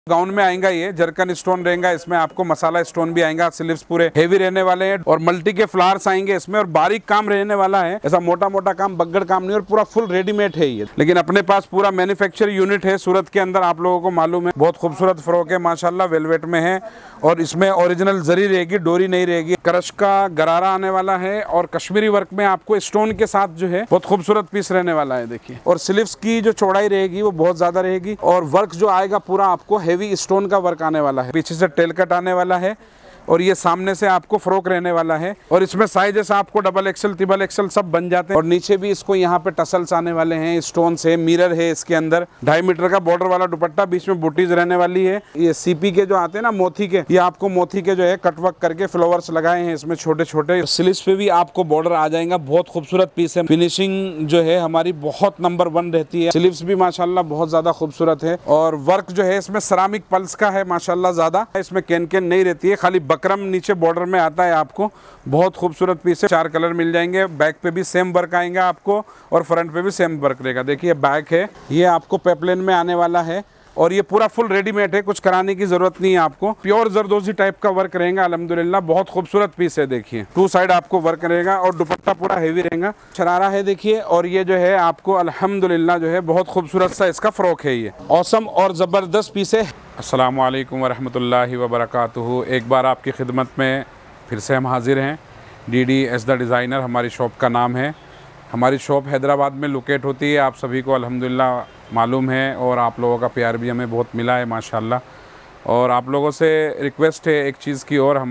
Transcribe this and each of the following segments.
Gown में आएगा, ये जरकन स्टोन रहेगा, इसमें आपको मसाला स्टोन भी आएगा, स्लीव्स पूरे हेवी रहने वाले हैं और मल्टी के फ्लावर्स आएंगे इसमें और बारीक काम रहने वाला है, ऐसा मोटा मोटा काम बग्गड़ काम नहीं और पूरा फुल रेडीमेड है ये। लेकिन अपने पास पूरा मैन्युफैक्चर यूनिट है सूरत के अंदर, आप लोगों को मालूम है। बहुत खूबसूरत फ्रॉक है माशाल्लाह, वेलवेट में है और इसमें ओरिजिनल जरी रहेगी, डोरी नहीं रहेगी। क्रश का गरारा आने वाला है और कश्मीरी वर्क में आपको स्टोन के साथ जो है बहुत खूबसूरत पीस रहने वाला है देखिए। और स्लीव्स की जो चौड़ाई रहेगी वो बहुत ज्यादा रहेगी और वर्क जो आएगा पूरा आपको हेवी स्टोन का वर्क आने वाला है। पीछे से टेल कट आने वाला है और ये सामने से आपको फ्रॉक रहने वाला है और इसमें साइजेस आपको डबल एक्सल ट्रिपल एक्सल सब बन जाते हैं। और नीचे भी इसको यहाँ पे टसल्स आने वाले हैं, स्टोन से मिरर है इसके अंदर, 2.5 मीटर का बॉर्डर वाला दुपट्टा, बीच में बूटीज रहने वाली है। ये सीपी के जो आते हैं ना मोती के, ये आपको मोती के जो है कटवर्क करके फ्लावर्स लगाए हैं इसमें छोटे छोटे। स्लीव्स पे भी आपको बॉर्डर आ जाएगा, बहुत खूबसूरत पीस है। फिनिशिंग जो है हमारी बहुत नंबर 1 रहती है। स्लीव्स भी माशाल्लाह बहुत ज्यादा खूबसूरत है और वर्क जो है इसमें सेरामिक पल्स का है माशाल्लाह ज्यादा, इसमें कैन कैन नहीं रहती है, खाली बकरम नीचे बॉर्डर में आता है आपको। बहुत खूबसूरत पीस है, 4 कलर मिल जाएंगे। बैक पे भी सेम वर्क आएगा आपको और फ्रंट पे भी सेम वर्क रहेगा। देखिए बैक है, ये आपको पेपलेन में आने वाला है और ये पूरा फुल रेडीमेड है, कुछ कराने की जरूरत नहीं है आपको। प्योर जरदोजी टाइप का वर्क रहेगा अल्हम्दुलिल्लाह, बहुत खूबसूरत पीस है। देखिए 2 साइड आपको वर्क रहेगा और दुपट्टा पूरा हेवी रहेगा, शरारा है देखिए। और ये जो है आपको अल्हम्दुलिल्लाह जो है बहुत खूबसूरत सा इसका फ्रॉक है, ये औसम और जबरदस्त पीस है। अस्सलामु अलैकुम वरहमतुल्लाहि वबरकातुहू। एक बार आपकी खिदमत में फिर से हम हाजिर हैं। DDS द डिज़ाइनर हमारी शॉप का नाम है। हमारी शॉप हैदराबाद में लोकेट होती है, आप सभी को अल्हम्दुलिल्लाह मालूम है और आप लोगों का प्यार भी हमें बहुत मिला है माशाल्लाह। और आप लोगों से रिक्वेस्ट है एक चीज़ की और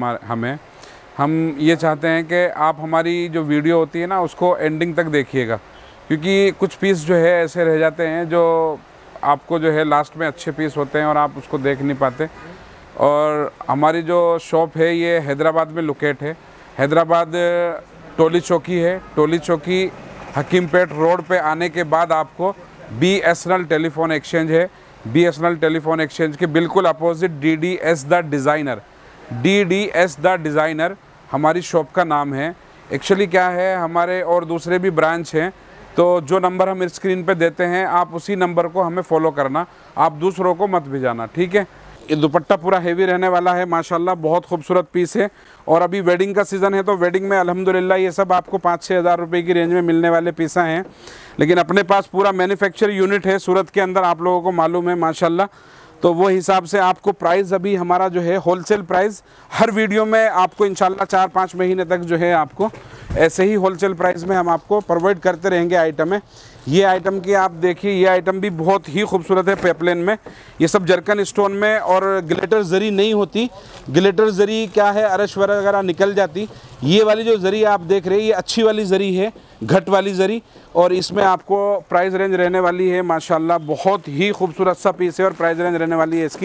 हम ये चाहते हैं कि आप हमारी जो वीडियो होती है ना उसको एंडिंग तक देखिएगा, क्योंकि कुछ पीस जो है ऐसे रह जाते हैं जो आपको जो है लास्ट में अच्छे पीस होते हैं और आप उसको देख नहीं पाते। और हमारी जो शॉप है ये हैदराबाद में लोकेट है। हैदराबाद टोली चौकी है, टोली चौकी हकीमपेट रोड पे आने के बाद आपको BSNL टेलीफोन एक्सचेंज है, BSNL टेलीफोन एक्सचेंज के बिल्कुल opposite DDS the designer, DDS the designer हमारी शॉप का नाम है। एक्चुअली क्या है, हमारे और दूसरे भी ब्रांच हैं, तो जो नंबर हम स्क्रीन पे देते हैं आप उसी नंबर को हमें फॉलो करना, आप दूसरों को मत भेजाना, ठीक है। ये दुपट्टा पूरा हेवी रहने वाला है माशाल्लाह, बहुत खूबसूरत पीस है। और अभी वेडिंग का सीज़न है तो वेडिंग में अल्हम्दुलिल्लाह ये सब आपको 5-6 हज़ार रुपये की रेंज में मिलने वाले पीसा हैं। लेकिन अपने पास पूरा मैन्युफैक्चर यूनिट है सूरत के अंदर, आप लोगों को मालूम है माशाल्लाह। तो वो हिसाब से आपको प्राइस अभी हमारा जो है होलसेल प्राइस हर वीडियो में आपको इंशाल्लाह 4-5 महीने तक जो है आपको ऐसे ही होलसेल प्राइस में हम आपको प्रोवाइड करते रहेंगे आइटम है। ये आइटम की आप देखिए, ये आइटम भी बहुत ही खूबसूरत है पेपलेन में, ये सब जरकन स्टोन में और ग्लिटर जरी नहीं होती। ग्लिटर जरी क्या है, अरश वगैरह निकल जाती। ये वाली जो जरी आप देख रहे हैं ये अच्छी वाली जरी है, घट वाली जरी। और इसमें आपको प्राइस रेंज रहने वाली है माशाल्लाह, बहुत ही खूबसूरत सा पीस है और प्राइस रेंज रहने वाली है इसकी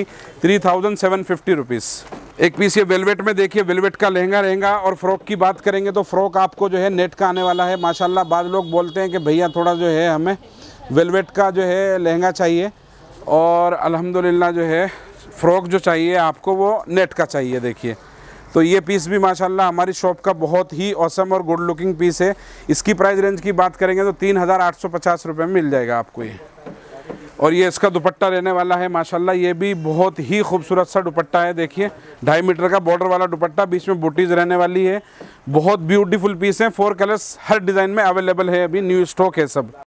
3750 रुपीज़। एक पीस ये वेलवेट में देखिए, वेलवेट का लहंगा रहेगा। और फ्रॉक की बात करेंगे तो फ्रॉक आपको जो है नेट का आने वाला है माशाल्लाह। बाद लोग बोलते हैं कि भैया थोड़ा जो है हमें वेलवेट का जो है लहंगा चाहिए और अल्हम्दुलिल्लाह जो है फ्रॉक जो चाहिए आपको वो नेट का चाहिए। देखिए तो ये पीस भी माशाल्लाह हमारी शॉप का बहुत ही औसम और गुड लुकिंग पीस है। इसकी प्राइस रेंज की बात करेंगे तो 3850 रुपये में मिल जाएगा आपको ये। और ये इसका दुपट्टा रहने वाला है माशाल्लाह, ये भी बहुत ही खूबसूरत सा दुपट्टा है। देखिए 2.5 मीटर का बॉर्डर वाला दुपट्टा, बीच में बूटीज रहने वाली है, बहुत ब्यूटीफुल पीस है। 4 कलर्स हर डिज़ाइन में अवेलेबल है, अभी न्यू स्टॉक है सब।